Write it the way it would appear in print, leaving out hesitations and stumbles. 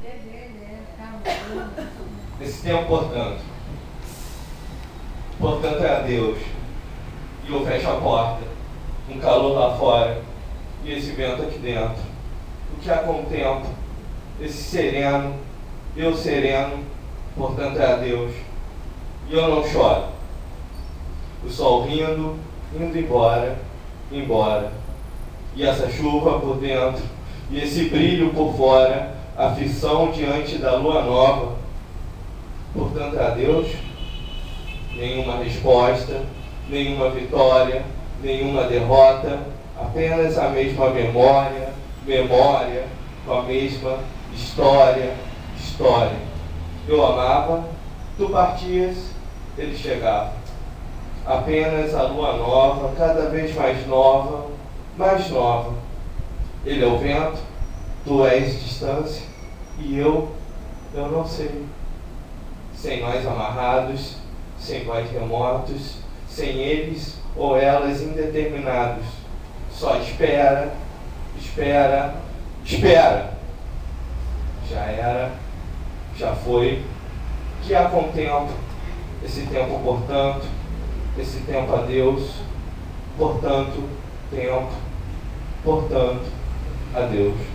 Esse tempo, portanto é a Deus. E eu fecho a porta, um calor lá fora, e esse vento aqui dentro. O que há com o tempo? Esse sereno, eu sereno, portanto é a Deus. E eu não choro. O sol rindo, indo embora, embora. E essa chuva por dentro, e esse brilho por fora, a aflição diante da lua nova. Portanto é a Deus. Nenhuma resposta, nenhuma vitória, nenhuma derrota, apenas a mesma memória, com a mesma história. Eu amava, tu partias, ele chegava. Apenas a lua nova, cada vez mais nova. Ele é o vento, tu és distância, e eu não sei. Sem nós amarrados, sem nós remotos, sem eles ou elas indeterminados. Só espera. Já era, já foi. Que há com o tempo? Esse tempo, portanto, esse tempo a Deus, portanto, tempo, portanto, a Deus.